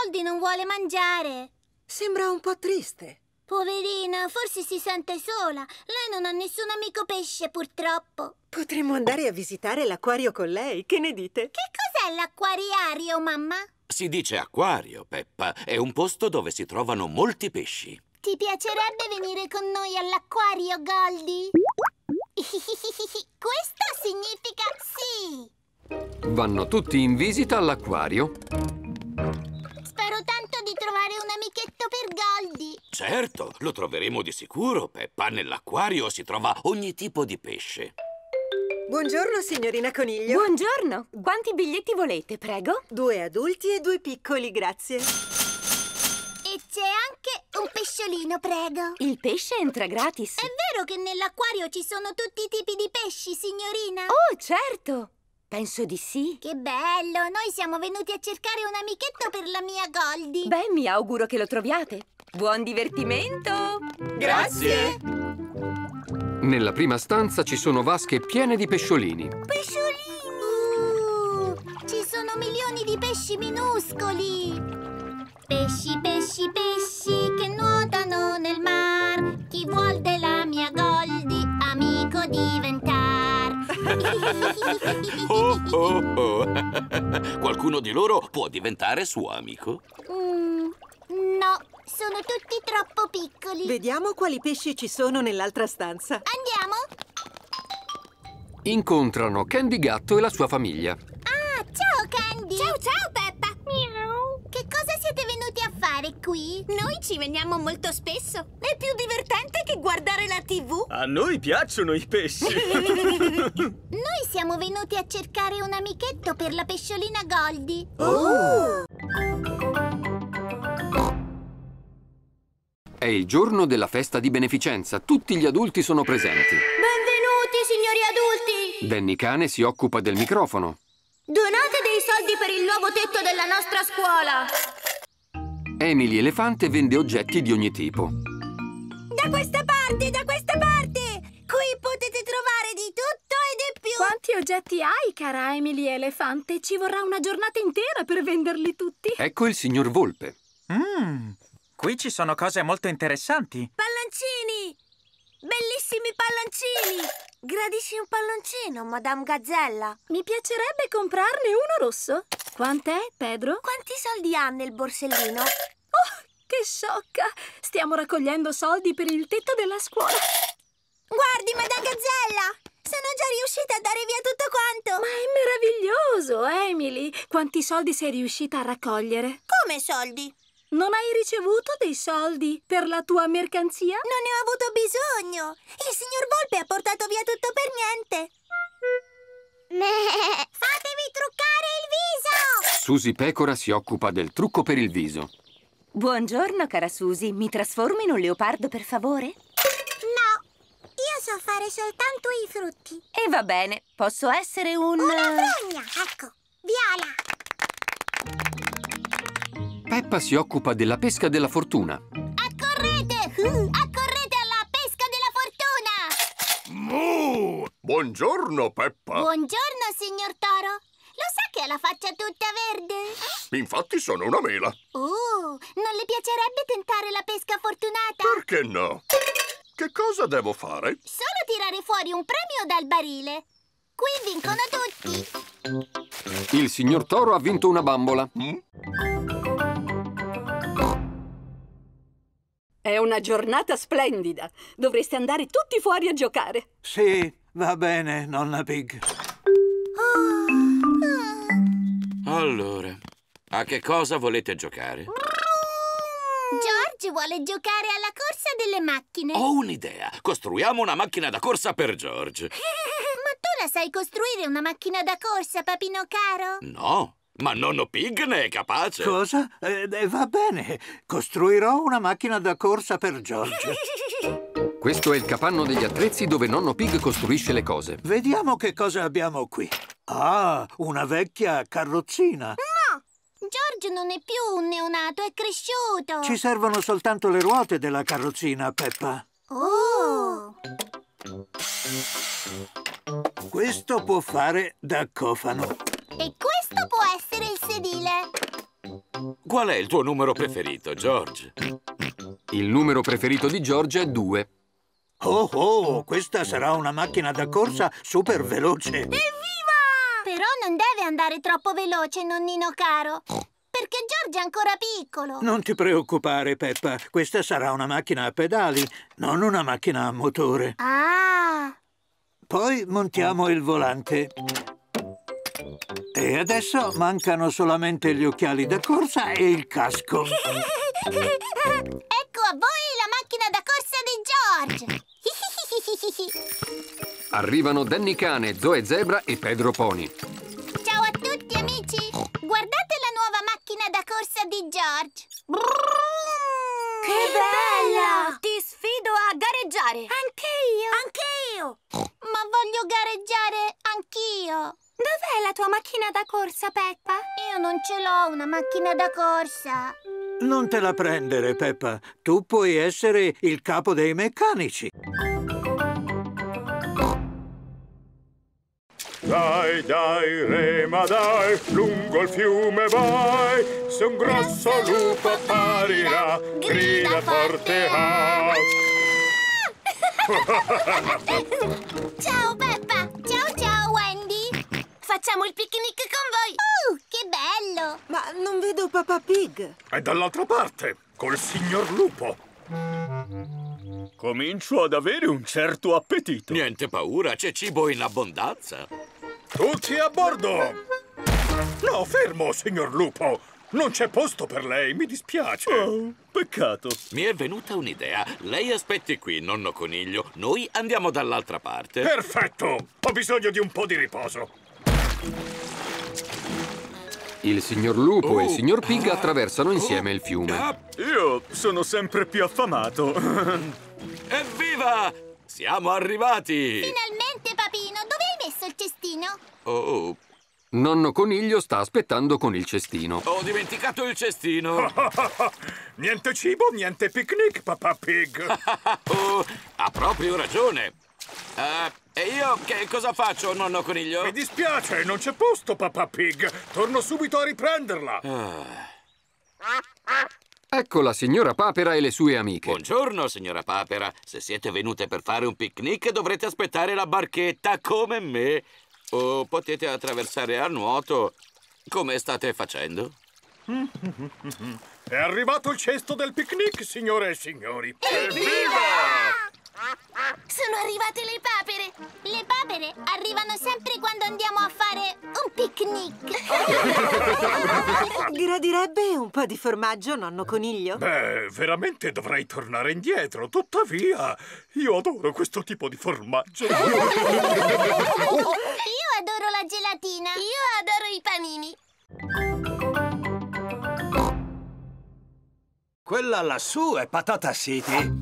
Goldie non vuole mangiare. Sembra un po' triste. Poverina, forse si sente sola. Lei non ha nessun amico pesce, purtroppo. Potremmo andare a visitare l'acquario con lei, che ne dite? Che cos'è l'acquariario, mamma? Si dice acquario, Peppa. È un posto dove si trovano molti pesci. Ti piacerebbe venire con noi all'acquario, Goldie? Questo significa sì! Vanno tutti in visita all'acquario. Spero tanto di trovare un amichetto per Goldie. Certo, lo troveremo di sicuro, Peppa. Nell'acquario si trova ogni tipo di pesce. Buongiorno, signorina Coniglio. Buongiorno. Quanti biglietti volete, prego? 2 adulti e 2 piccoli, grazie. E c'è anche un pesciolino, prego. Il pesce entra gratis. È vero che nell'acquario ci sono tutti i tipi di pesci, signorina? Oh, certo. Penso di sì. Che bello! Noi siamo venuti a cercare un amichetto per la mia Goldie. Beh, mi auguro che lo troviate. Buon divertimento! Grazie! Nella prima stanza ci sono vasche piene di pesciolini. Pesciolini! Ci sono milioni di pesci minuscoli. Pesci, pesci, pesci che nuotano nel mar. Chi vuol della mia Goldie amico diventar? Oh, oh, oh. Qualcuno di loro può diventare suo amico? No, sono tutti troppo piccoli. Vediamo quali pesci ci sono nell'altra stanza. Andiamo? Incontrano Candy Gatto e la sua famiglia. Ah, ciao Candy! Ciao, ciao Peppa! Miau. Che cosa siete venuti a fare qui? Noi ci veniamo molto spesso. È più divertente che guardare la TV. A noi piacciono i pesci. Noi siamo venuti a cercare un amichetto per la pesciolina Goldie. Oh! È il giorno della festa di beneficenza. Tutti gli adulti sono presenti. Benvenuti, signori adulti! Danny Cane si occupa del microfono. Donate dei soldi per il nuovo tetto della nostra scuola. Emily Elefante vende oggetti di ogni tipo. Da questa parte, da questa parte! Qui potete trovare di tutto e di più. Quanti oggetti hai, cara Emily Elefante? Ci vorrà una giornata intera per venderli tutti. Ecco il signor Volpe. Qui ci sono cose molto interessanti. Pallancini! Bellissimi pallancini! Gradisci un palloncino, Madame Gazzella? Mi piacerebbe comprarne uno rosso. Quant'è, Pedro? Quanti soldi ha nel borsellino? Oh, che sciocca! Stiamo raccogliendo soldi per il tetto della scuola. Guardi, Madame Gazzella! Sono già riuscita a dare via tutto quanto! Ma è meraviglioso, Emily! Quanti soldi sei riuscita a raccogliere? Come soldi? Non hai ricevuto dei soldi per la tua mercanzia? Non ne ho avuto bisogno! Il signor Volpe ha portato via tutto per niente! Fatevi truccare il viso! Susie Pecora si occupa del trucco per il viso. Buongiorno, cara Susie. Mi trasformo in un leopardo, per favore? No, io so fare soltanto i frutti. E va bene. Posso essere un... Una fragna, ecco, viola. Peppa si occupa della pesca della fortuna. Accorrete! Accorrete alla pesca della fortuna! Mu! Buongiorno, Peppa. Buongiorno, signor Toro. Lo sa che ha la faccia tutta verde? Infatti sono una mela. Non le piacerebbe tentare la pesca fortunata? Perché no? Che cosa devo fare? Solo tirare fuori un premio dal barile. Qui vincono tutti. Il signor Toro ha vinto una bambola. È una giornata splendida. Dovreste andare tutti fuori a giocare. Sì, va bene, nonna Pig. Allora, a che cosa volete giocare? George vuole giocare alla corsa delle macchine. Ho un'idea. Costruiamo una macchina da corsa per George. Ma tu la sai costruire una macchina da corsa, papino caro? No, ma nonno Pig ne è capace. Cosa? Va bene. Costruirò una macchina da corsa per George. Questo è il capanno degli attrezzi dove nonno Pig costruisce le cose. Vediamo che cosa abbiamo qui. Ah, una vecchia carrozzina. No! George non è più un neonato, è cresciuto. Ci servono soltanto le ruote della carrozzina, Peppa. Oh! Questo può fare da cofano. E questo può essere il sedile. Qual è il tuo numero preferito, George? Il numero preferito di George è 2. Oh, questa sarà una macchina da corsa super veloce. Evviva! Però non deve andare troppo veloce, nonnino caro. Perché George è ancora piccolo. Non ti preoccupare, Peppa. Questa sarà una macchina a pedali, non una macchina a motore. Ah! Poi montiamo il volante. E adesso mancano solamente gli occhiali da corsa e il casco. Ecco a voi la macchina da corsa di George. Arrivano Danny Cane, Zoe Zebra e Pedro Pony. Ciao a tutti, amici. Guardate la nuova macchina da corsa di George. Che bella! Ti sfido a gareggiare. Anche io. Ma voglio gareggiare anch'io. Dov'è la tua macchina da corsa, Peppa? Io non ce l'ho una macchina da corsa. Non te la prendere, Peppa. Tu puoi essere il capo dei meccanici. Dai, rema dai, lungo il fiume vai, se un grosso lupo apparirà, grida forte ah! Ciao Peppa! Ciao Wendy! Facciamo il picnic con voi! Che bello! Ma non vedo Papà Pig. È dall'altra parte, col signor Lupo. Comincio ad avere un certo appetito. Niente paura, c'è cibo in abbondanza. Tutti a bordo! No, fermo, signor Lupo! Non c'è posto per lei, mi dispiace. Oh, peccato. Mi è venuta un'idea. Lei aspetti qui, nonno Coniglio. Noi andiamo dall'altra parte. Perfetto! Ho bisogno di un po' di riposo. Il signor Lupo e il signor Pig attraversano insieme il fiume. Io sono sempre più affamato. Evviva! Siamo arrivati! Finalmente, papino! Dove hai messo il cestino? Oh, Nonno Coniglio sta aspettando con il cestino. ho dimenticato il cestino. Niente cibo, niente picnic, Papà Pig. Oh, ha proprio ragione. E io che cosa faccio, nonno Coniglio? Mi dispiace, non c'è posto, Papà Pig. Torno subito a riprenderla. Ecco la signora Papera e le sue amiche. Buongiorno, signora Papera. Se siete venute per fare un picnic, dovrete aspettare la barchetta come me. O potete attraversare a nuoto, come state facendo. È arrivato il cesto del picnic, signore e signori. Evviva! Sono arrivate le papere! Le papere arrivano sempre quando andiamo a fare un picnic. Gradirebbe un po' di formaggio, nonno Coniglio? Beh, veramente dovrei tornare indietro. Tuttavia, io adoro questo tipo di formaggio. Io adoro la gelatina. Io adoro i panini. Quella lassù è Patata City.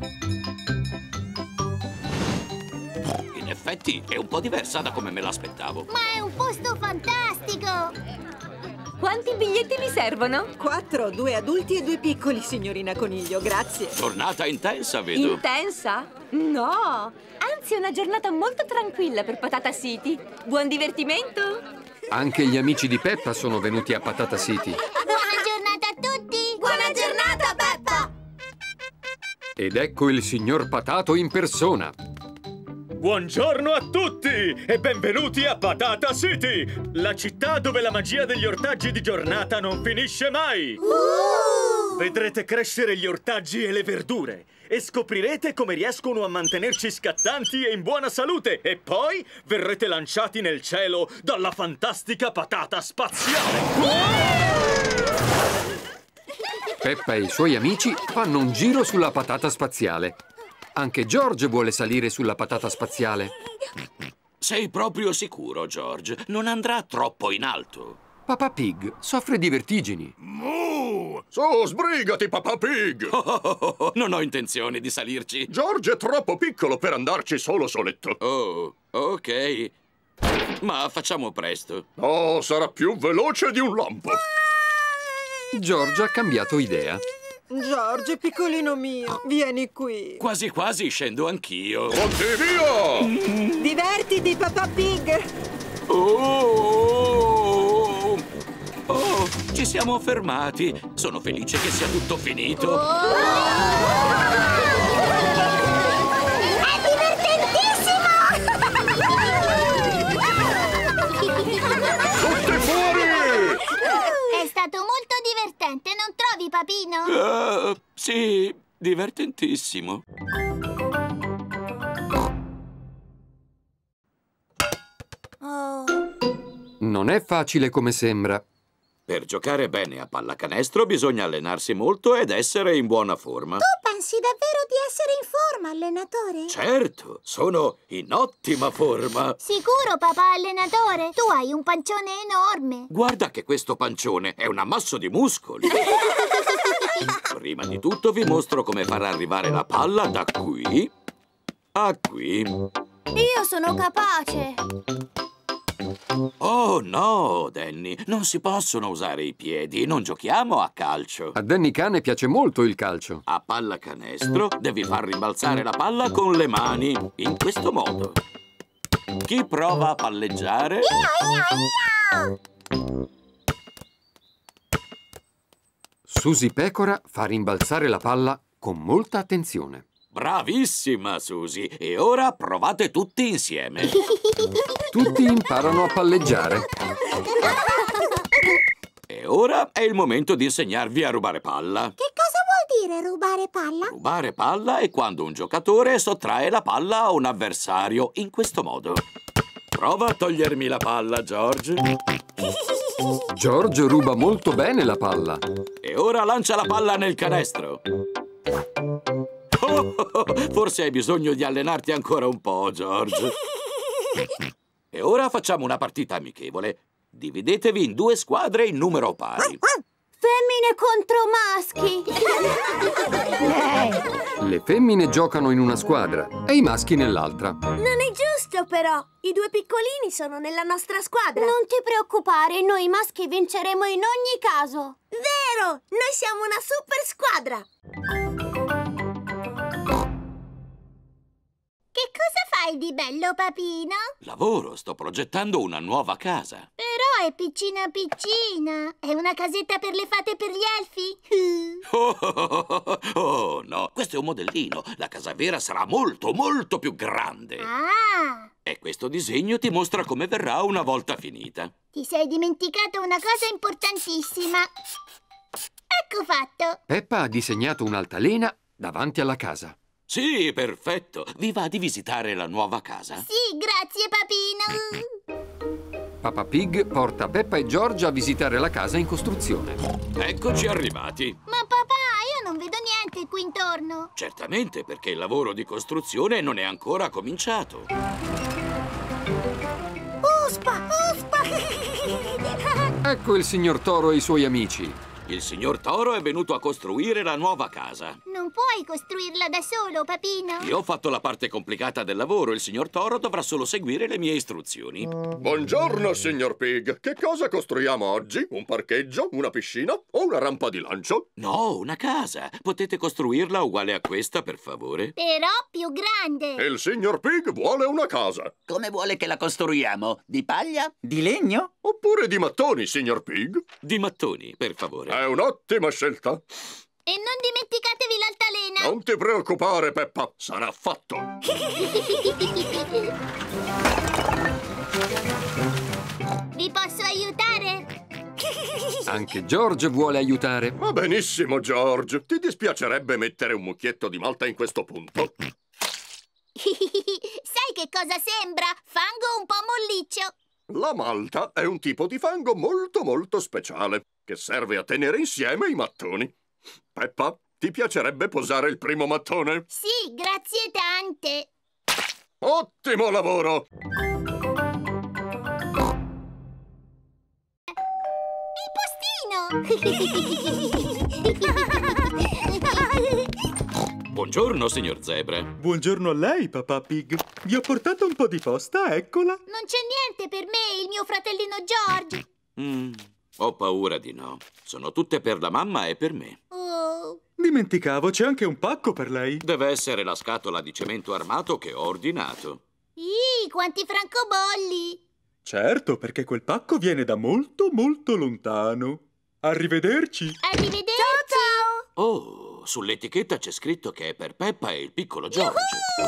In effetti è un po' diversa da come me l'aspettavo. Ma è un posto fantastico! Quanti biglietti mi servono? 4, 2 adulti e 2 piccoli, signorina Coniglio, grazie. Giornata intensa, vedo. Intensa? No! Anzi, è una giornata molto tranquilla per Patata City. Buon divertimento! Anche gli amici di Peppa sono venuti a Patata City. Buona giornata a tutti! Buona giornata, Peppa! Ed ecco il signor Patato in persona. Buongiorno a tutti e benvenuti a Patata City, la città dove la magia degli ortaggi di giornata non finisce mai. Vedrete crescere gli ortaggi e le verdure e scoprirete come riescono a mantenerci scattanti e in buona salute. E poi verrete lanciati nel cielo dalla fantastica patata spaziale. Peppa e i suoi amici fanno un giro sulla patata spaziale. Anche George vuole salire sulla patata spaziale. Sei proprio sicuro, George? Non andrà troppo in alto? Papà Pig soffre di vertigini. Su, sbrigati, Papà Pig! Non ho intenzione di salirci. George è troppo piccolo per andarci solo soletto. Oh, ok. Ma facciamo presto. Oh, sarà più veloce di un lampo. George ha cambiato idea. George, piccolino mio, vieni qui. Quasi quasi scendo anch'io. Pronti, via! Divertiti, Papà Pig! Oh, Ci siamo fermati. Sono felice che sia tutto finito. È divertentissimo! Tutti fuori! È stato molto divertente, non trovi, Papino? Sì, divertentissimo. Non è facile come sembra. Per giocare bene a pallacanestro bisogna allenarsi molto ed essere in buona forma. Tu pensi davvero di essere in forma, allenatore? Certo, sono in ottima forma. Sicuro, papà allenatore? Tu hai un pancione enorme. Guarda che questo pancione è un ammasso di muscoli. Prima di tutto vi mostro come far arrivare la palla da qui a qui. Io sono capace. Oh no, Danny, non si possono usare i piedi, non giochiamo a calcio. A Danny Cane piace molto il calcio. A pallacanestro devi far rimbalzare la palla con le mani, in questo modo. Chi prova a palleggiare? Io! Susie Pecora fa rimbalzare la palla con molta attenzione. Bravissima, Susie! E ora provate tutti insieme. Tutti imparano a palleggiare. E ora è il momento di insegnarvi a rubare palla. Che cosa vuol dire rubare palla? Rubare palla è quando un giocatore sottrae la palla a un avversario, in questo modo. Prova a togliermi la palla, George. George ruba molto bene la palla. E ora lancia la palla nel canestro. Forse hai bisogno di allenarti ancora un po', George. E ora facciamo una partita amichevole. Dividetevi in 2 squadre in numero pari. Femmine contro maschi. Le femmine giocano in una squadra e i maschi nell'altra. Non è giusto, però. I 2 piccolini sono nella nostra squadra. Non ti preoccupare, noi maschi vinceremo in ogni caso. Vero! Noi siamo una super squadra. Che cosa fai di bello, Papino? Lavoro, sto progettando una nuova casa. Però è piccina piccina. È una casetta per le fate e per gli elfi? Oh, no, questo è un modellino. La casa vera sarà molto, molto più grande. Ah! E questo disegno ti mostra come verrà una volta finita. Ti sei dimenticato una cosa importantissima. Ecco fatto. Peppa ha disegnato un'altalena davanti alla casa. Sì, perfetto. Vi va di visitare la nuova casa? Sì, grazie, Papino. Papà Pig porta Peppa e George a visitare la casa in costruzione. Eccoci arrivati. Ma papà, io non vedo niente qui intorno. Certamente, perché il lavoro di costruzione non è ancora cominciato. Uspa! Uspa! Ecco il signor Toro e i suoi amici. Il signor Toro è venuto a costruire la nuova casa. Non puoi costruirla da solo, Papino. Io ho fatto la parte complicata del lavoro. Il signor Toro dovrà solo seguire le mie istruzioni. Buongiorno, signor Pig. Che cosa costruiamo oggi? Un parcheggio? Una piscina? O una rampa di lancio? No, una casa. Potete costruirla uguale a questa, per favore? Però più grande. E il signor Pig vuole una casa. Come vuole che la costruiamo? Di paglia? Di legno? Oppure di mattoni, signor Pig? Di mattoni, per favore. È un'ottima scelta. E non dimenticatevi l'altalena. Non ti preoccupare, Peppa. Sarà fatto. Vi posso aiutare? Anche George vuole aiutare. Va benissimo, George. Ti dispiacerebbe mettere un mucchietto di malta in questo punto? Sai che cosa sembra? Fango un po' molliccio. La malta è un tipo di fango molto molto speciale che serve a tenere insieme i mattoni. Peppa, ti piacerebbe posare il primo mattone? Sì, grazie tante. Ottimo lavoro! Il postino! Buongiorno, signor Zebra. Buongiorno a lei, papà Pig. Vi ho portato un po' di posta, eccola. Non c'è niente per me e il mio fratellino George. Ho paura di no. Sono tutte per la mamma e per me. Oh. Dimenticavo, c'è anche un pacco per lei. Deve essere la scatola di cemento armato che ho ordinato. Quanti francobolli! Certo, perché quel pacco viene da molto, molto lontano. Arrivederci! Arrivederci! Ciao! Oh, sull'etichetta c'è scritto che è per Peppa e il piccolo George.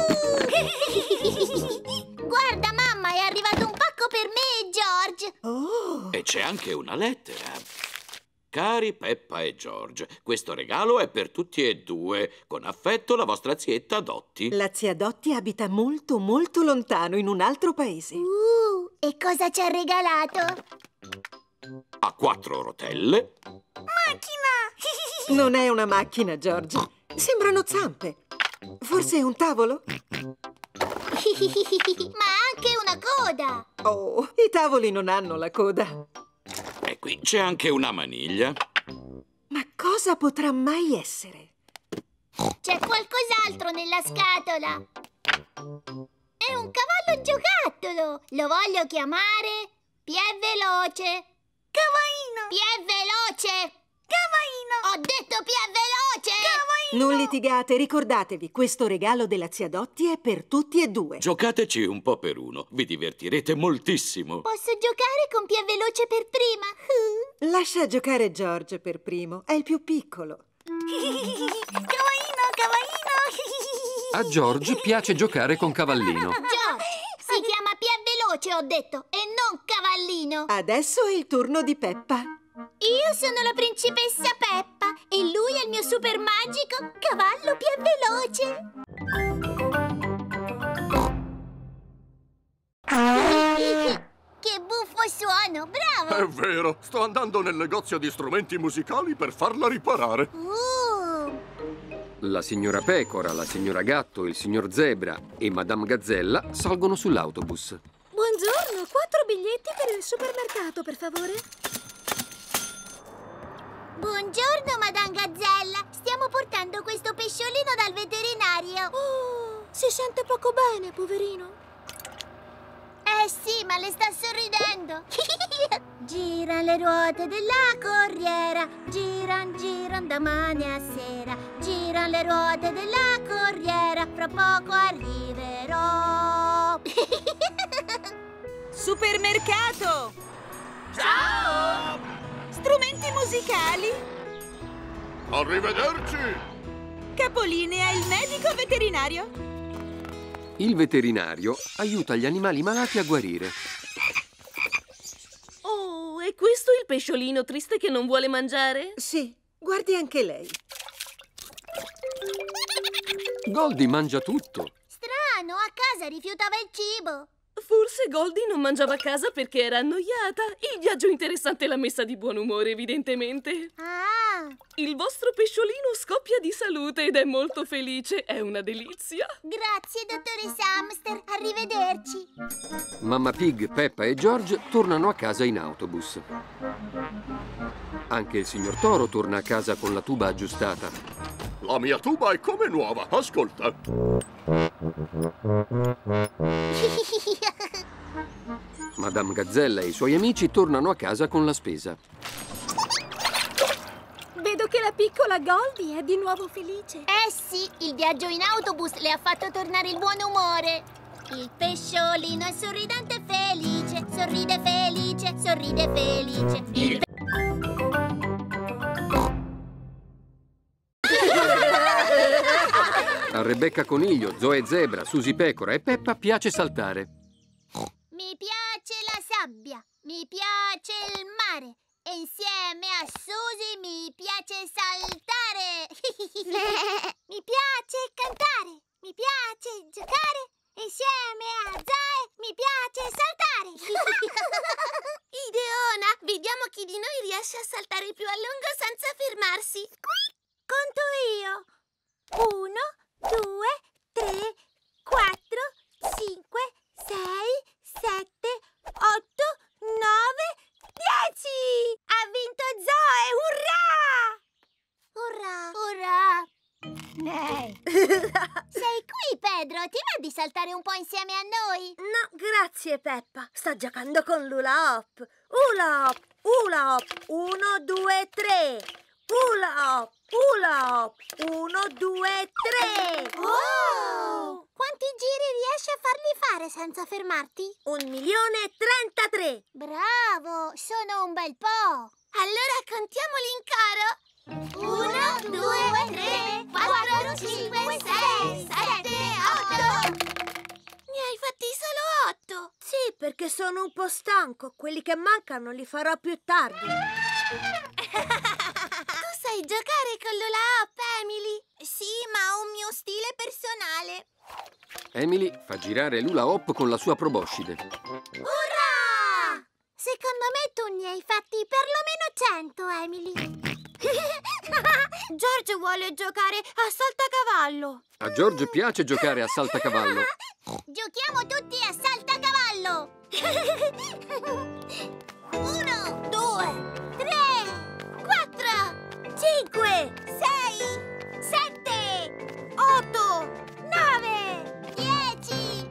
Guarda, mamma, è arrivato un pacco per me, George! Oh! E c'è anche una lettera. Cari Peppa e George, questo regalo è per tutti e due. Con affetto, la vostra zietta Dottie. La zia Dottie abita molto, molto lontano, in un altro paese. E cosa ci ha regalato? Ha 4 rotelle. Macchina! Non è una macchina, George. Sembrano zampe. Forse è un tavolo? Ma ha anche una coda! Oh, i tavoli non hanno la coda. E qui c'è anche una maniglia. Ma cosa potrà mai essere? C'è qualcos'altro nella scatola! È un cavallo giocattolo! Lo voglio chiamare Piè Veloce! Cavaino! Piè Veloce! Cavaino! Ho detto Piè Veloce! Cavaino! Non litigate, ricordatevi, questo regalo della zia Dottie è per tutti e due. Giocateci un po' per uno, vi divertirete moltissimo. Posso giocare con Piè Veloce per prima? Lascia giocare George per primo, è il più piccolo. Cavaino, cavaino! A George piace giocare con Cavallino. George, si chiama Piè Veloce, ho detto, e non Cavallino. Adesso è il turno di Peppa. Io sono la principessa Peppa e lui è il mio super magico cavallo Piè Veloce. Che buffo suono, bravo! È vero, sto andando nel negozio di strumenti musicali per farla riparare. La signora Pecora, la signora Gatto, il signor Zebra e Madame Gazzella salgono sull'autobus. Buongiorno, 4 biglietti per il supermercato, per favore. Buongiorno, Madame Gazzella. Stiamo portando questo pesciolino dal veterinario. Oh, si sente poco bene, poverino. Eh sì, ma le sta sorridendo. Giran le ruote della corriera, giran, giran da mane a sera. Giran le ruote della corriera, fra poco arriverò. Supermercato! Ciao! Strumenti musicali? Arrivederci! Capolinea, il medico veterinario. Il veterinario aiuta gli animali malati a guarire. Oh, è questo il pesciolino triste che non vuole mangiare? Sì, guardi anche lei. Goldie mangia tutto. Strano, a casa rifiutava il cibo. Forse Goldie non mangiava a casa perché era annoiata. Il viaggio interessante l'ha messa di buon umore, evidentemente. Ah! Il vostro pesciolino scoppia di salute ed è molto felice. È una delizia. Grazie, dottoressa Hamster. Arrivederci. Mamma Pig, Peppa e George tornano a casa in autobus. Anche il signor Toro torna a casa con la tuba aggiustata. La mia tuba è come nuova, ascolta. Madame Gazzella e i suoi amici tornano a casa con la spesa. Vedo che la piccola Goldie è di nuovo felice. Eh sì, il viaggio in autobus le ha fatto tornare il buon umore. Il pesciolino è sorridente e felice, sorride felice, sorride felice. A Rebecca Coniglio, Zoe Zebra, Susi Pecora e Peppa piace saltare. Mi piace la sabbia, mi piace il mare e insieme a Susi mi piace saltare. Mi piace cantare, mi piace giocare e insieme a Zoe mi piace saltare. Ideona, vediamo chi di noi riesce a saltare più a lungo senza fermarsi. Conto io. 1, 2, 3, 4, 5, 6, 7, 8, 9, 10! Ha vinto Zoe! Urrà! Urrà! Sei qui, Pedro! Ti va di saltare un po' insieme a noi? No, grazie, Peppa. Sto giocando con l'hula hop. Hula hop, hula hop. 1, 2, 3. Hula hop, hula hop. 1, 2, 3. Oh! Quanti giri riesci a farli fare senza fermarti? 1.033.000. Bravo, sono un bel po'. Allora contiamoli in coro. 1, 2, 3, 4, 5, 6, 7, 8. Ne hai fatti solo 8. Sì, perché sono un po' stanco. Quelli che mancano li farò più tardi. Tu sai giocare con l'hula hop, Emily? Sì, ma ho un mio stile personale. Emily fa girare l'hula hop con la sua proboscide. Urrà! Secondo me tu ne hai fatti perlomeno 100, Emily. George vuole giocare a saltacavallo. A George piace giocare a saltacavallo. Giochiamo tutti a saltacavallo. 1, 2, 3, 4, 5, 6, 7, 8, 9, 10.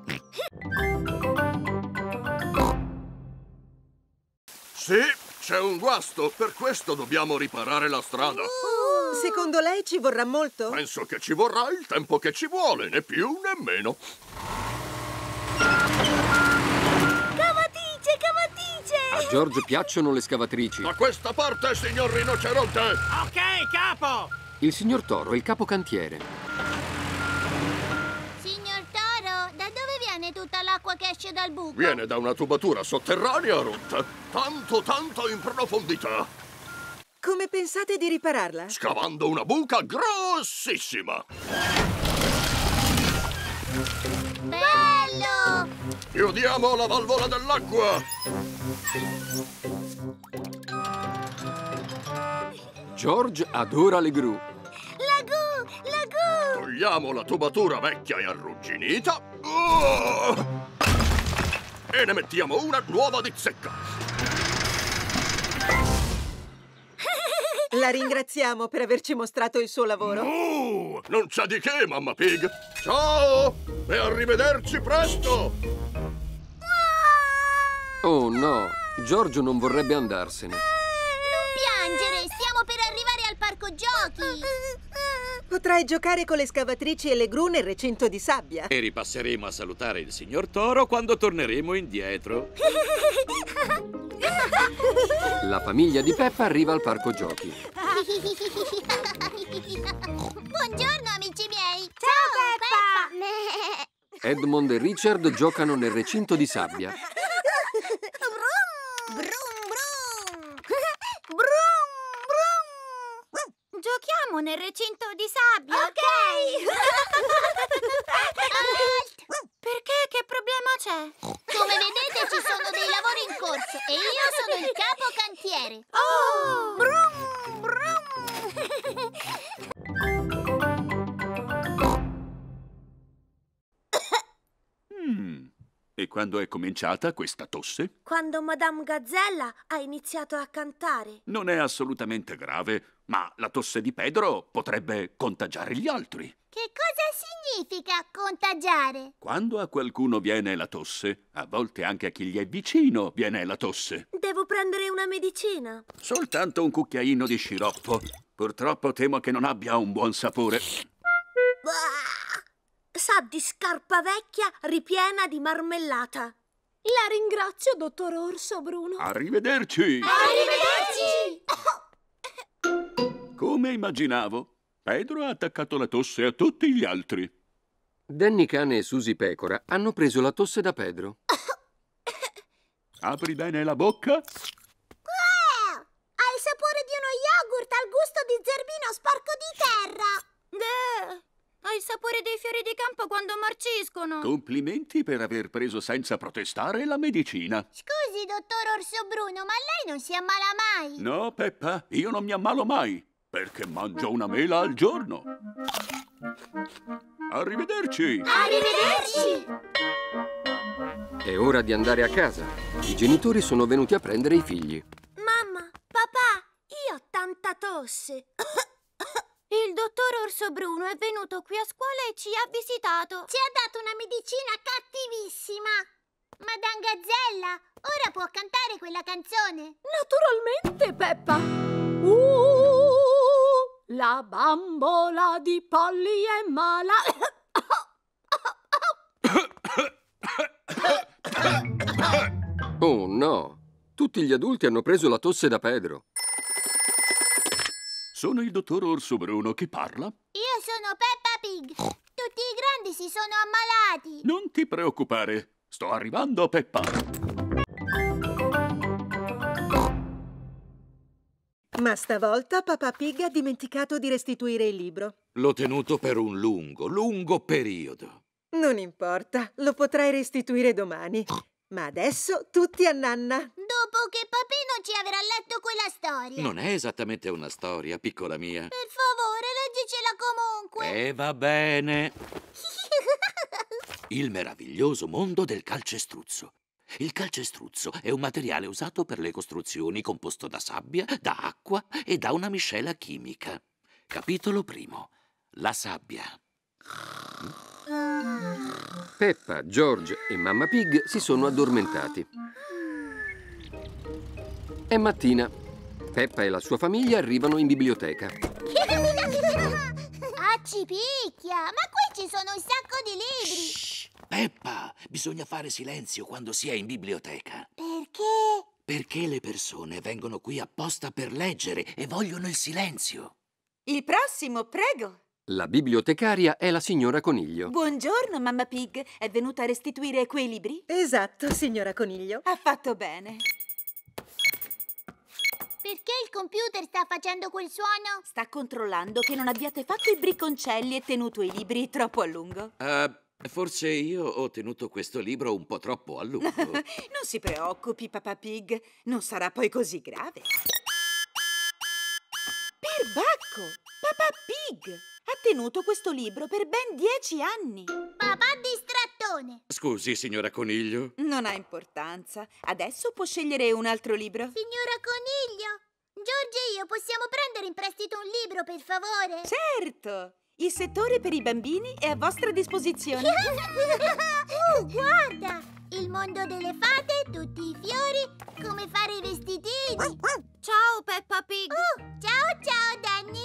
Sì, c'è un guasto, per questo dobbiamo riparare la strada. Secondo lei ci vorrà molto? Penso che ci vorrà il tempo che ci vuole, né più né meno. Cavatice, cavatice! A George piacciono le scavatrici. Da questa parte, signor rinoceronte! Ok, capo! Il signor Toro è il capocantiere. Signor Toro, da dove viene tutta l'acqua che esce dal buco? Viene da una tubatura sotterranea rotta, tanto in profondità. Come pensate di ripararla? Scavando una buca grossissima. Bello! Chiudiamo la valvola dell'acqua. George adora le gru. Lagù, lagù! Togliamo la tubatura vecchia e arrugginita. E ne mettiamo una nuova di zecca. La ringraziamo per averci mostrato il suo lavoro. Non c'è di che, Mamma Pig. Ciao! E arrivederci presto! Oh no, George non vorrebbe andarsene. Non piangere, stiamo per arrivare al parco giochi. Potrai giocare con le scavatrici e le gru nel recinto di sabbia. E ripasseremo a salutare il signor Toro quando torneremo indietro. La famiglia di Peppa arriva al parco giochi. Buongiorno, amici miei. Ciao, Peppa. Edmond e Richard giocano nel recinto di sabbia. Brum, brum. Giochiamo nel recinto di sabbia. Ok. Perché? Che problema c'è? Come vedete ci sono dei lavori in corso e io sono il capo cantiere. Oh! Brum, brum. E quando è cominciata questa tosse? Quando Madame Gazzella ha iniziato a cantare. Non è assolutamente grave, ma la tosse di Pedro potrebbe contagiare gli altri. Che cosa significa contagiare? Quando a qualcuno viene la tosse, a volte anche a chi gli è vicino viene la tosse. Devo prendere una medicina. Soltanto un cucchiaino di sciroppo. Purtroppo temo che non abbia un buon sapore. Sa di scarpa vecchia ripiena di marmellata. La ringrazio, dottor Orso Bruno. Arrivederci! Arrivederci! Come immaginavo, Pedro ha attaccato la tosse a tutti gli altri. Danny Cane e Susie Pecora hanno preso la tosse da Pedro. Apri bene la bocca. Ha il sapore di uno yogurt al gusto di zerbino sporco di terra. Ha il sapore dei fiori di campo quando marciscono. Complimenti per aver preso senza protestare la medicina. Scusi, dottor Orso Bruno, ma lei non si ammala mai? No, Peppa, io non mi ammalo mai, perché mangio una mela al giorno. Arrivederci! Arrivederci! È ora di andare a casa. I genitori sono venuti a prendere i figli. Mamma, papà, io ho tanta tosse. Il dottor Orso Bruno è venuto qui a scuola e ci ha visitato. Ci ha dato una medicina cattivissima. Madame Gazzella, ora può cantare quella canzone. Naturalmente, Peppa. La bambola di Polly è malata. Oh no! Tutti gli adulti hanno preso la tosse da Pedro. Sono il dottor Orso Bruno. Chi parla? Io sono Peppa Pig. Tutti i grandi si sono ammalati. Non ti preoccupare. Sto arrivando, Peppa. Ma stavolta Peppa Pig ha dimenticato di restituire il libro. L'ho tenuto per un lungo periodo. Non importa, lo potrai restituire domani. Ma adesso tutti a nanna. Dopo che Papino ci avrà letto quella storia. Non è esattamente una storia, piccola mia. Per favore, leggicela comunque. Va bene. Il meraviglioso mondo del calcestruzzo. Il calcestruzzo è un materiale usato per le costruzioni, composto da sabbia, da acqua e da una miscela chimica. Capitolo primo. La sabbia. Peppa, George e Mamma Pig si sono addormentati. È mattina. Peppa e la sua famiglia arrivano in biblioteca. Acci picchia! Ma qui ci sono un sacco di libri! Shh, Peppa, bisogna fare silenzio quando si è in biblioteca. Perché? Perché le persone vengono qui apposta per leggere e vogliono il silenzio. Il prossimo, prego. La bibliotecaria è la signora Coniglio. Buongiorno, Mamma Pig. È venuta a restituire quei libri? Esatto, signora Coniglio. Ha fatto bene. Perché il computer sta facendo quel suono? Sta controllando che non abbiate fatto i bricconcelli e tenuto i libri troppo a lungo. Forse io ho tenuto questo libro un po' troppo a lungo. Non si preoccupi, Peppa Pig. Non sarà poi così grave. Perbacco! Peppa Pig ha tenuto questo libro per ben 10 anni. Papà distrattone! Scusi, signora Coniglio. Non ha importanza. Adesso può scegliere un altro libro. Signora Coniglio, George e io possiamo prendere in prestito un libro, per favore? Certo! Il settore per i bambini è a vostra disposizione. Guarda! Il mondo delle fate, tutti i fiori, come fare i vestitini. Ciao, Peppa Pig. Ciao, Danny.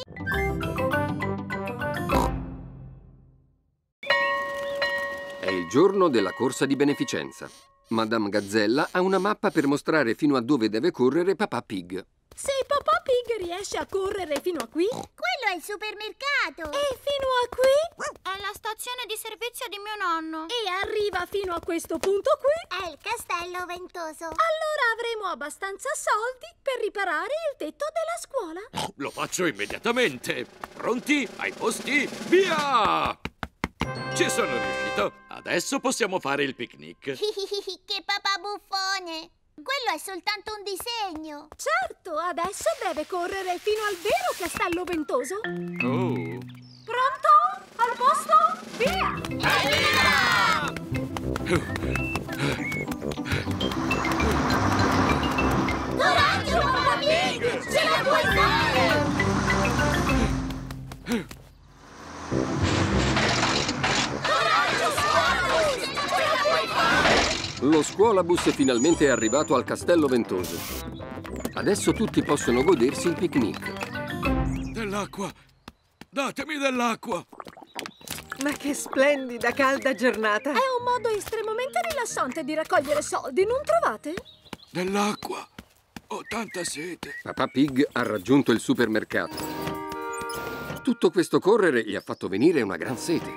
È il giorno della corsa di beneficenza. Madame Gazzella ha una mappa per mostrare fino a dove deve correre Peppa Pig. Se Peppa Pig riesce a correre fino a qui... Quello è il supermercato. E fino a qui... È la stazione di servizio di mio nonno. E arriva fino a questo punto qui... È il castello ventoso. Allora avremo abbastanza soldi per riparare il tetto della scuola. Lo faccio immediatamente. Pronti? Ai posti? Via! Ci sono riuscito. Adesso possiamo fare il picnic. Che papà buffone. Quello è soltanto un disegno. Certo, adesso deve correre fino al vero castello ventoso. Oh. Pronto? Al posto? Via! Evviva! Coraggio, Peppa Pig! Ce la puoi fare! Coraggio, Squalabus! Ce la puoi fare! Lo scuolabus finalmente è arrivato al castello ventoso. Adesso tutti possono godersi il picnic. Dell'acqua! Datemi dell'acqua! Ma che splendida, calda giornata! È un modo estremamente rilassante di raccogliere soldi, non trovate? Dell'acqua! Ho tanta sete! Peppa Pig ha raggiunto il supermercato. Tutto questo correre gli ha fatto venire una gran sete.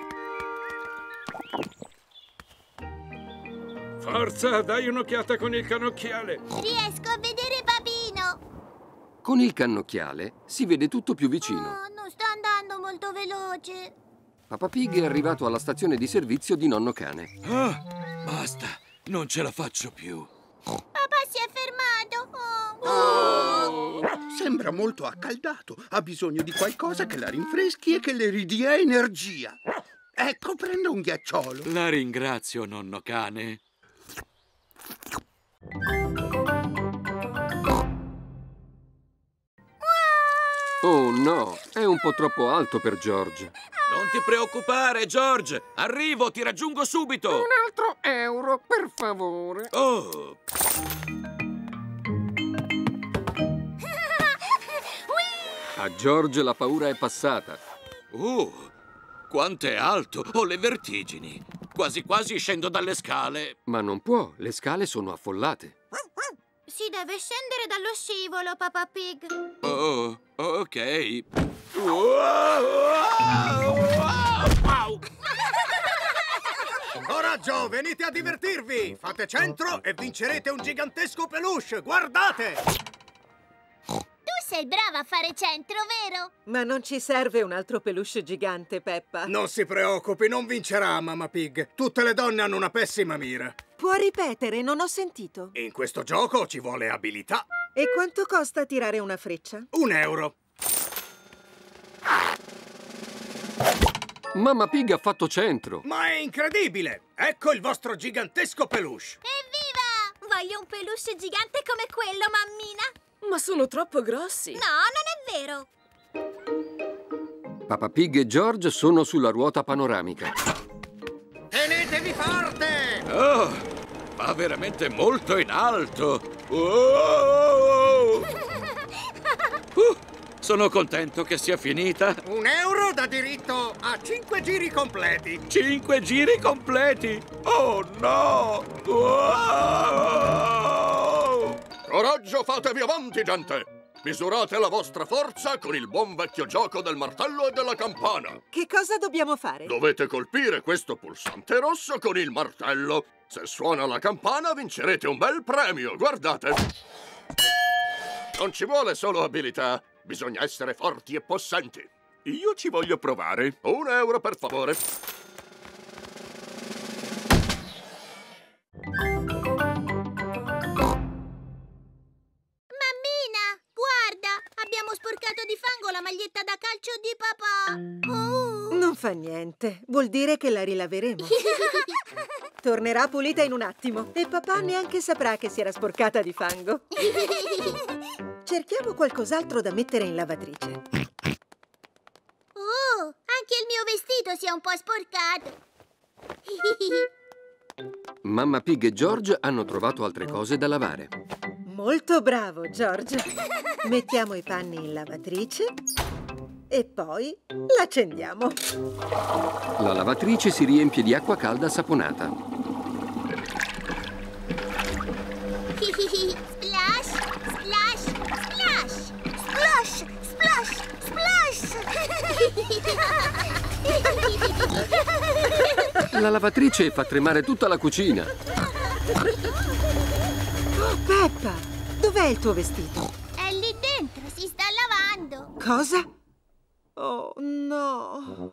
Forza, dai un'occhiata con il cannocchiale! Riesco a vedere Papino! Con il cannocchiale si vede tutto più vicino. Oh, non sta andando molto veloce. Peppa Pig è arrivato alla stazione di servizio di Nonno Cane. Ah, basta, non ce la faccio più. Papà si è fermato. Sembra molto accaldato. Ha bisogno di qualcosa che la rinfreschi e che le ridia energia. Ecco, prenda un ghiacciolo. La ringrazio, Nonno Cane. Oh no, è un po' troppo alto per George. Non ti preoccupare, George! Arrivo, ti raggiungo subito! Un altro euro, per favore. A George la paura è passata. Quanto è alto! Ho le vertigini! Quasi quasi scendo dalle scale! Ma non può, le scale sono affollate. Si deve scendere dallo scivolo, Peppa Pig. Oh, ok. Coraggio, venite a divertirvi! Fate centro e vincerete un gigantesco peluche! Guardate! Tu sei brava a fare centro, vero? Ma non ci serve un altro peluche gigante, Peppa. Non si preoccupi, non vincerà, Mamma Pig. Tutte le donne hanno una pessima mira. Può ripetere? Non ho sentito. In questo gioco ci vuole abilità. E quanto costa tirare una freccia? €1. Mamma Pig ha fatto centro. Ma è incredibile! Ecco il vostro gigantesco peluche. Evviva! Voglio un peluche gigante come quello, mammina. Ma sono troppo grossi. No, non è vero. Peppa Pig e George sono sulla ruota panoramica. Tenetevi forte! Oh, va veramente molto in alto. Oh! Sono contento che sia finita. €1 dà diritto a 5 giri completi. 5 giri completi? Oh no! Oh! Coraggio, fatevi avanti, gente! Misurate la vostra forza con il buon vecchio gioco del martello e della campana. Che cosa dobbiamo fare? Dovete colpire questo pulsante rosso con il martello. Se suona la campana vincerete un bel premio, guardate! Non ci vuole solo abilità, bisogna essere forti e possenti. Io ci voglio provare. €1 per favore. Abbiamo sporcato di fango la maglietta da calcio di papà. Non fa niente, vuol dire che la rilaveremo. Tornerà pulita in un attimo e papà neanche saprà che si era sporcata di fango. Cerchiamo qualcos'altro da mettere in lavatrice. Anche il mio vestito si è un po' sporcato. Mamma Pig e George hanno trovato altre cose da lavare. Molto bravo, George. Mettiamo i panni in lavatrice e poi l'accendiamo. La lavatrice si riempie di acqua calda saponata. Splash, splash, splash. Splash, splash, splash. La lavatrice fa tremare tutta la cucina. Oh, Peppa, dov'è il tuo vestito? È lì dentro, si sta lavando. Cosa? Oh, no.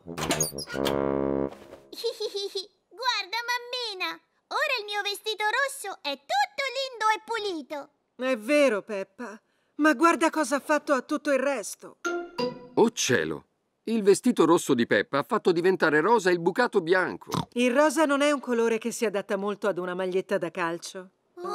Guarda, mammina, ora il mio vestito rosso è tutto lindo e pulito. È vero, Peppa, ma guarda cosa ha fatto a tutto il resto. Oh cielo! Il vestito rosso di Peppa ha fatto diventare rosa il bucato bianco. Il rosa non è un colore che si adatta molto ad una maglietta da calcio.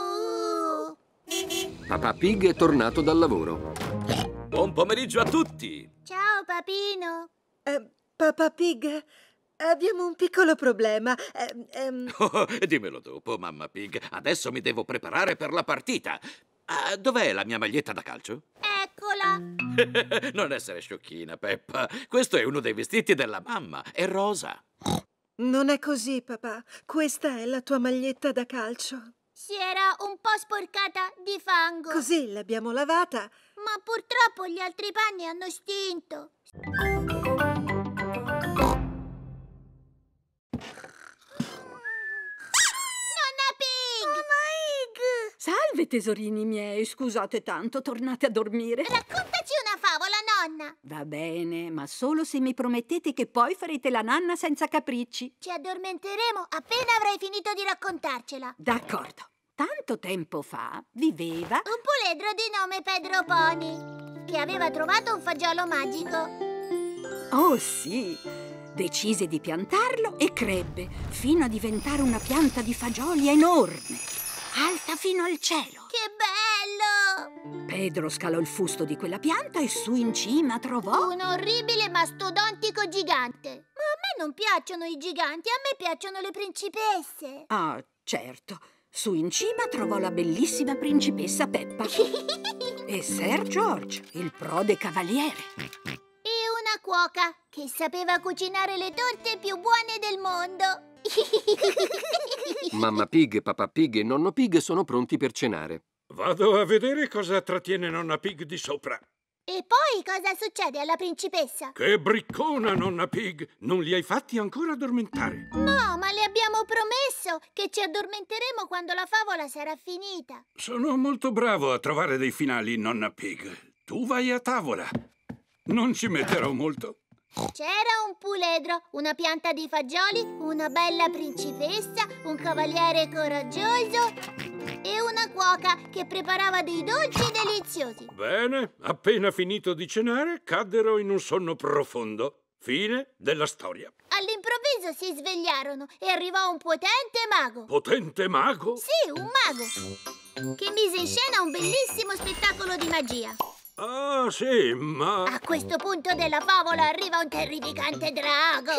Papà Pig è tornato dal lavoro. Buon pomeriggio a tutti! Ciao, papino. Papà Pig, abbiamo un piccolo problema. Dimmelo dopo, Mamma Pig. Adesso mi devo preparare per la partita. Dov'è la mia maglietta da calcio? Eccola. Non essere sciocchina, Peppa. Questo è uno dei vestiti della mamma. È rosa. Non è così, papà. Questa è la tua maglietta da calcio. Si era un po' sporcata di fango. Così l'abbiamo lavata. Ma purtroppo gli altri panni hanno stinto. Salve, tesorini miei. Scusate tanto, tornate a dormire. Raccontaci una favola, nonna. Va bene, ma solo se mi promettete che poi farete la nanna senza capricci. Ci addormenteremo appena avrai finito di raccontarcela. D'accordo. Tanto tempo fa viveva un puledro di nome Pedro Pony, che aveva trovato un fagiolo magico. Oh sì! Decise di piantarlo e crebbe fino a diventare una pianta di fagioli enorme, alta fino al cielo. Che bello! Pedro scalò il fusto di quella pianta e su in cima trovò un orribile mastodontico gigante. Ma a me non piacciono i giganti, a me piacciono le principesse. Ah, certo. Su in cima trovò la bellissima principessa Peppa. e Sir George, il prode cavaliere. E una cuoca che sapeva cucinare le torte più buone del mondo. Mamma Pig, Papà Pig e Nonno Pig sono pronti per cenare. Vado a vedere cosa trattiene Nonna Pig di sopra. E poi cosa succede alla principessa? Che briccona, Nonna Pig! Non li hai fatti ancora addormentare. No, ma le abbiamo promesso che ci addormenteremo quando la favola sarà finita. Sono molto bravo a trovare dei finali, Nonna Pig. Tu vai a tavola. Non ci metterò molto. C'era un puledro, una pianta di fagioli, una bella principessa, un cavaliere coraggioso e una cuoca che preparava dei dolci deliziosi. Bene, appena finito di cenare, caddero in un sonno profondo. Fine della storia. All'improvviso si svegliarono e arrivò un potente mago. Potente mago? Sì, un mago, che mise in scena un bellissimo spettacolo di magia. Ah, sì, ma... A questo punto della favola arriva un terrificante drago.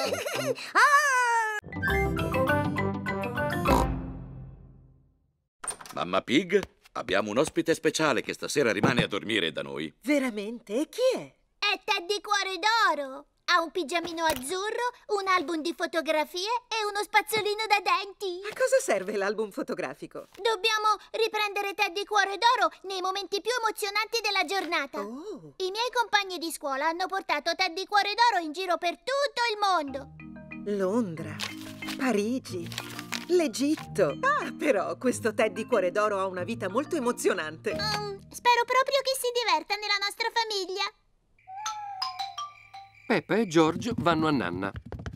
Mamma Pig, abbiamo un ospite speciale che stasera rimane a dormire da noi. Veramente? E chi è? È Teddy Cuore d'Oro. Ha un pigiamino azzurro, un album di fotografie e uno spazzolino da denti. A cosa serve l'album fotografico? Dobbiamo riprendere Teddy Cuore d'Oro nei momenti più emozionanti della giornata. Oh. I miei compagni di scuola hanno portato Teddy Cuore d'Oro in giro per tutto il mondo. Londra, Parigi, l'Egitto. Ah, però questo Teddy Cuore d'Oro ha una vita molto emozionante. Spero proprio che si diverta nella nostra famiglia. Peppa e George vanno a Nanna.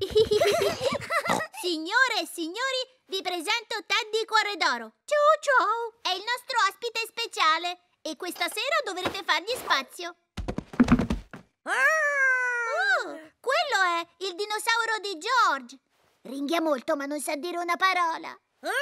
Signore e signori, vi presento Teddy Cuore d'Oro. Ciao ciao! È il nostro ospite speciale e questa sera dovrete fargli spazio. Quello è il dinosauro di George. Ringhia molto ma non sa dire una parola.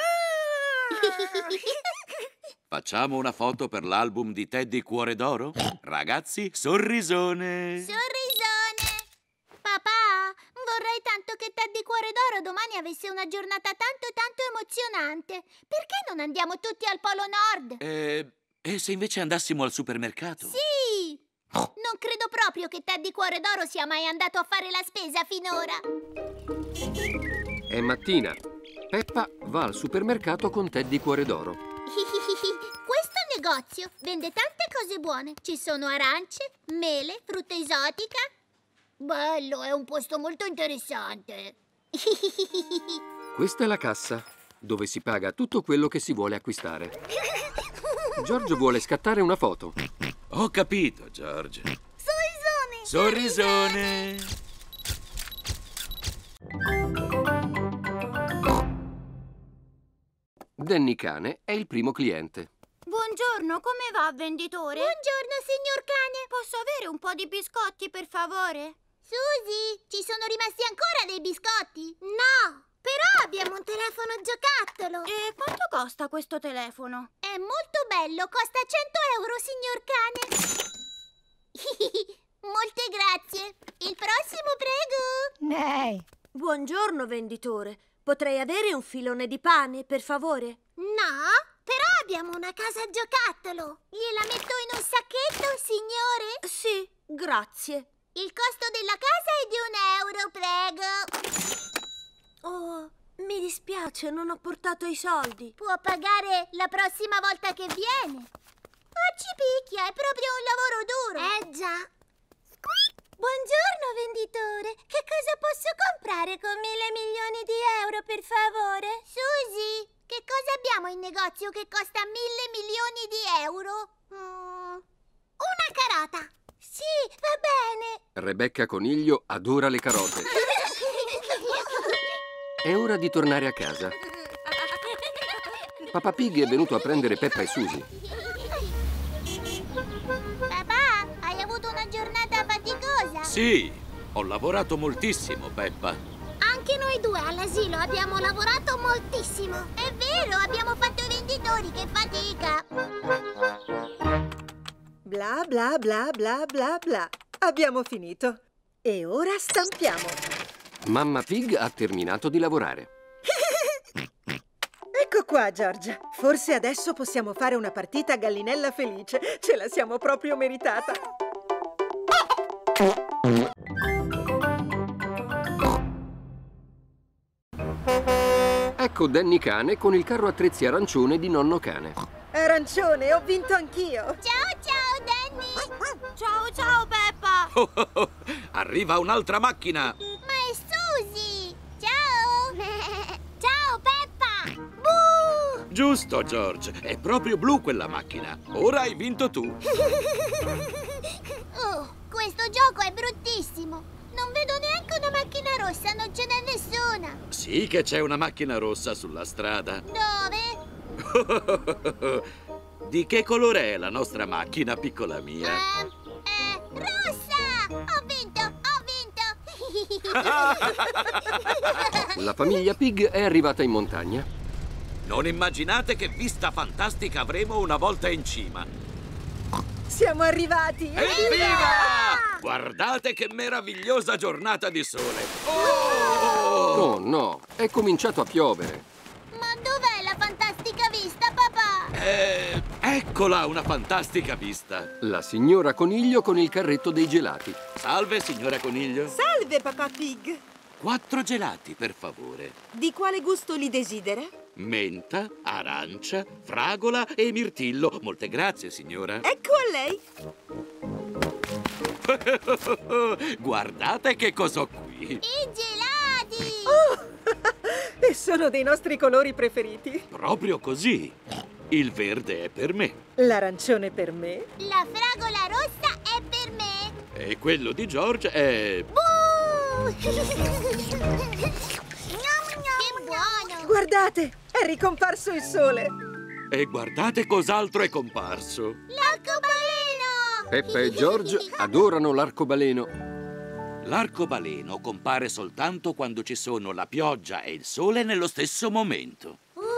Facciamo una foto per l'album di Teddy Cuore d'Oro? Ragazzi, sorrisone! Sorrisone! Papà, vorrei tanto che Teddy Cuore d'Oro domani avesse una giornata tanto emozionante. Perché non andiamo tutti al Polo Nord? E se invece andassimo al supermercato? Sì! Non credo proprio che Teddy Cuore d'Oro sia mai andato a fare la spesa finora. È mattina. Peppa va al supermercato con Teddy Cuore d'Oro. Questo negozio vende tante cose buone. Ci sono arance, mele, frutta esotica. Bello, è un posto molto interessante. Questa è la cassa, dove si paga tutto quello che si vuole acquistare. George vuole scattare una foto. Ho capito, George. Sorrisone! Sorrisone! Danny Cane è il primo cliente. Buongiorno, come va, venditore? Buongiorno, signor cane. Posso avere un po' di biscotti, per favore? Suzy, ci sono rimasti ancora dei biscotti? No, però abbiamo un telefono giocattolo. E quanto costa questo telefono? È molto bello, costa 100 euro, signor cane. Molte grazie. Il prossimo, prego. Buongiorno, venditore. Potrei avere un filone di pane, per favore? No, però abbiamo una casa giocattolo. Gliela metto in un sacchetto, signore? Sì, grazie. Il costo della casa è di €1, prego. Oh, mi dispiace, non ho portato i soldi. Può pagare la prossima volta che viene. Oh, ci picchia, è proprio un lavoro duro. Già. Buongiorno, venditore. Che cosa posso comprare con 1.000 milioni di euro, per favore? Suzy, che cosa abbiamo in negozio che costa 1.000 milioni di euro? Una carota. Sì, va bene. Rebecca Coniglio adora le carote. È ora di tornare a casa. Papà Pig è venuto a prendere Peppa e Suzy. Papà, hai avuto una giornata faticosa? Sì, ho lavorato moltissimo, Peppa. Anche noi due all'asilo abbiamo lavorato moltissimo. È vero, abbiamo fatto i venditori, che fatica. Bla bla bla bla bla bla. Abbiamo finito. E ora stampiamo. Mamma Pig ha terminato di lavorare. Ecco qua, George. Forse adesso possiamo fare una partita a gallinella felice. Ce la siamo proprio meritata. Ecco Danny Cane con il carro attrezzi arancione di Nonno Cane. Arancione, ho vinto anch'io. Ciao, Danny. Ciao, Peppa. Arriva un'altra macchina. Ma è Suzy. Ciao. Ciao, Peppa. Buh. Giusto, George. È proprio blu quella macchina. Ora hai vinto tu. Oh, questo gioco è bruttissimo. Non vedo neanche una macchina rossa, non ce n'è nessuna. Sì che c'è una macchina rossa sulla strada. Dove? Di che colore è la nostra macchina, piccola mia? Rossa! Ho vinto! La famiglia Pig è arrivata in montagna. Non immaginate che vista fantastica avremo una volta in cima. Siamo arrivati! Evviva! Guardate che meravigliosa giornata di sole! Oh no, è cominciato a piovere. Ma dov'è la fantastica vista, papà? Eccola una fantastica vista! La signora Coniglio con il carretto dei gelati. Salve, signora Coniglio. Salve, papà Pig. 4 gelati, per favore. Di quale gusto li desidera? Menta, arancia, fragola e mirtillo. Molte grazie, signora. Ecco a lei. Guardate che cosa ho qui. I gelati! E sono dei nostri colori preferiti. Proprio così. Il verde è per me. L'arancione per me. La fragola rossa è per me. E quello di George è... Che buono! Guardate, è ricomparso il sole. E guardate cos'altro è comparso. L'arcobaleno! Peppa e George adorano l'arcobaleno. L'arcobaleno compare soltanto quando ci sono la pioggia e il sole nello stesso momento.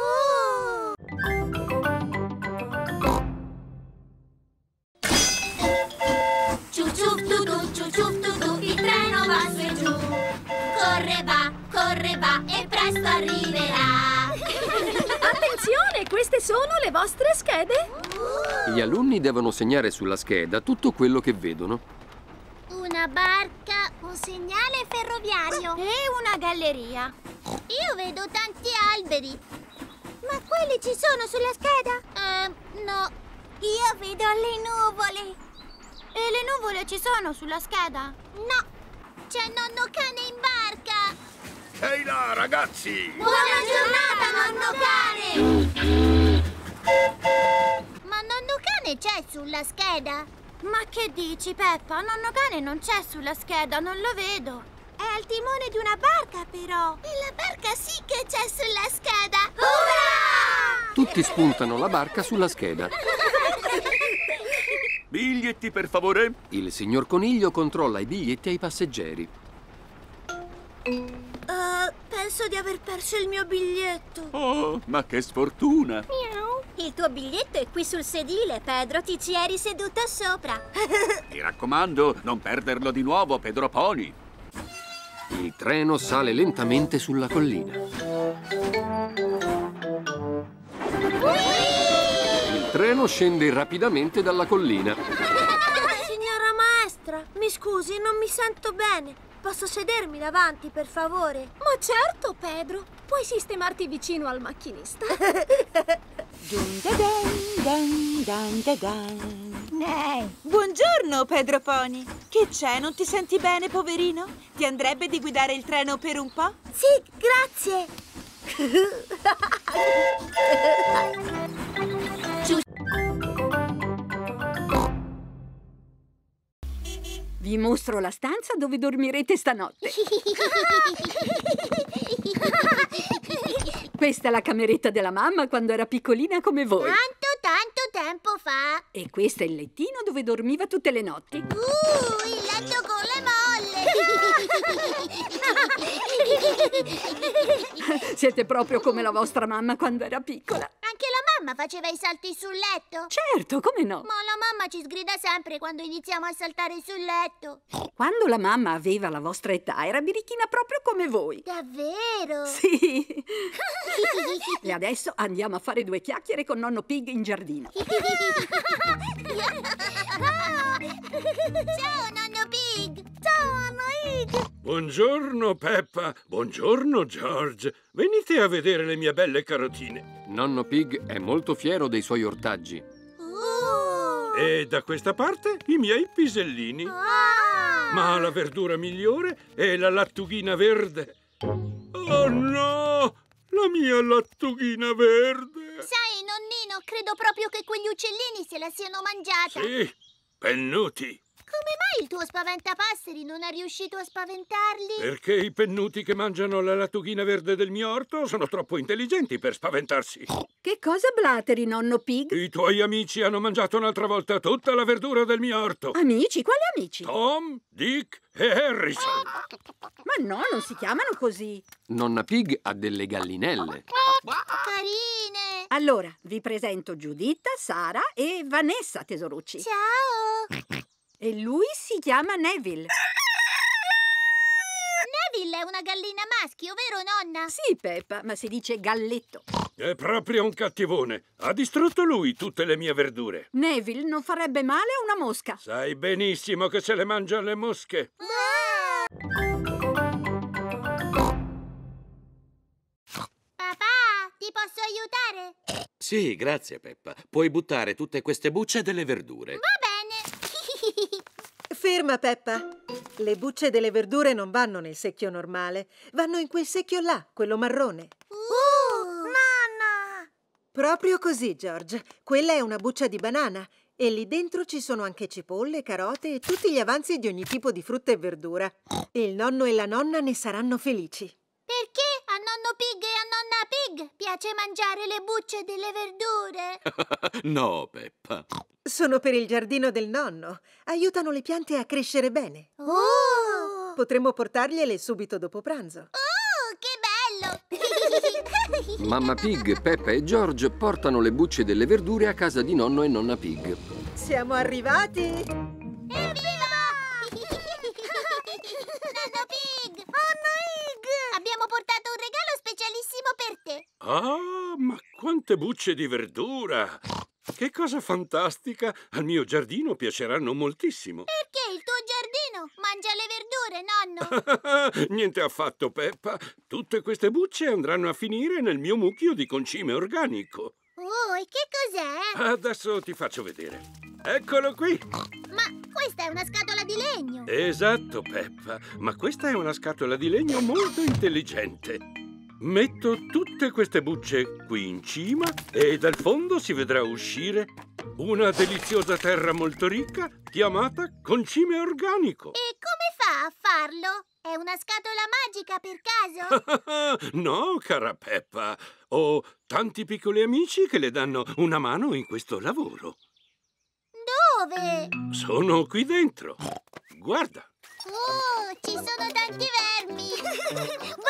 Il treno va su e giù. Corre va e presto arriverà. Attenzione, queste sono le vostre schede. Gli alunni devono segnare sulla scheda tutto quello che vedono. Una barca, un segnale ferroviario e una galleria. Io vedo tanti alberi. Ma quelli ci sono sulla scheda? No. Io vedo le nuvole. E le nuvole ci sono sulla scheda? No. C'è Nonno Cane in barca. Ehi là, ragazzi! Buona giornata, Nonno Cane! Ma Nonno Cane c'è sulla scheda? Ma che dici, Peppa? Nonno Cane non c'è sulla scheda, non lo vedo. È al timone di una barca, però. E la barca sì che c'è sulla scheda. Ura! Tutti spuntano la barca sulla scheda. Biglietti, per favore. Il signor Coniglio controlla i biglietti ai passeggeri. Penso di aver perso il mio biglietto. Oh, ma che sfortuna. Il tuo biglietto è qui sul sedile, Pedro. Ti ci eri seduto sopra. Ti raccomando, non perderlo di nuovo, Pedro Pony. Il treno sale lentamente sulla collina. Il treno scende rapidamente dalla collina. Signora maestra, mi scusi, non mi sento bene. Posso sedermi davanti, per favore? Ma certo, Pedro. Puoi sistemarti vicino al macchinista. Buongiorno, Pedro Pony. Che c'è? Non ti senti bene, poverino? Ti andrebbe di guidare il treno per un po'? Sì, grazie. Vi mostro la stanza dove dormirete stanotte. Questa è la cameretta della mamma quando era piccolina come voi. Tanto tempo fa. E questo è il lettino dove dormiva tutte le notti. Il letto con le molle. Siete proprio come la vostra mamma quando era piccola. Anche la mamma faceva i salti sul letto? Certo, come no? Ma la mamma ci sgrida sempre quando iniziamo a saltare sul letto. Quando la mamma aveva la vostra età era birichina proprio come voi. Davvero? Sì. E adesso andiamo a fare 2 chiacchiere con nonno Pig in giardino. Ciao, nonno Pig! Ciao, nonno Pig! Buongiorno, Peppa. Buongiorno, George. Venite a vedere le mie belle carotine. Nonno Pig è molto fiero dei suoi ortaggi. E da questa parte i miei pisellini. Ma la verdura migliore è la lattughina verde. Oh no! La mia lattughina verde! Sai, nonnino, credo proprio che quegli uccellini se la siano mangiata. Sì, pennuti. Come mai il tuo spaventapasseri non è riuscito a spaventarli? Perché i pennuti che mangiano la lattughina verde del mio orto sono troppo intelligenti per spaventarsi. Che cosa blateri, nonno Pig? I tuoi amici hanno mangiato un'altra volta tutta la verdura del mio orto. Amici? Quali amici? Tom, Dick e Harrison. Ma no, non si chiamano così. Nonna Pig ha delle gallinelle. Carine! Allora, vi presento Giuditta, Sara e Vanessa, tesorucci. Ciao! E lui si chiama Neville. Neville è una gallina maschio, vero, nonna? Sì, Peppa, ma si dice galletto. È proprio un cattivone. Ha distrutto lui tutte le mie verdure. Neville non farebbe male a una mosca. Sai benissimo che se le mangia le mosche. Papà, ti posso aiutare? Sì, grazie, Peppa. Puoi buttare tutte queste bucce delle verdure. Va bene! Ferma, Peppa. Le bucce delle verdure non vanno nel secchio normale. Vanno in quel secchio là, quello marrone. Nonna! Proprio così, George. Quella è una buccia di banana. E lì dentro ci sono anche cipolle, carote e tutti gli avanzi di ogni tipo di frutta e verdura. E il nonno e la nonna ne saranno felici. Perché a nonno Pig e a nonna Pig piace mangiare le bucce delle verdure? No, Peppa. Sono per il giardino del nonno. Aiutano le piante a crescere bene. Oh! Potremmo portargliele subito dopo pranzo. Oh, che bello! Mamma Pig, Peppa e George portano le bucce delle verdure a casa di nonno e nonna Pig. Siamo arrivati! Evviva! Nonno Pig! Nonno Pig! Abbiamo portato un regalo specialissimo per te. Ah, ma quante bucce di verdura! Che cosa fantastica! Al mio giardino piaceranno moltissimo. Perché il tuo giardino mangia le verdure, nonno? Niente affatto, Peppa. Tutte queste bucce andranno a finire nel mio mucchio di concime organico. Oh, e che cos'è? Adesso ti faccio vedere. Eccolo qui! Ma questa è una scatola di legno. Esatto, Peppa. Ma questa è una scatola di legno molto intelligente. Metto tutte queste bucce qui in cima e dal fondo si vedrà uscire una deliziosa terra molto ricca chiamata concime organico. E come fa a farlo? È una scatola magica per caso? No, cara Peppa. Ho tanti piccoli amici che le danno una mano in questo lavoro. Dove? Sono qui dentro. Guarda. Oh, ci sono tanti vermi!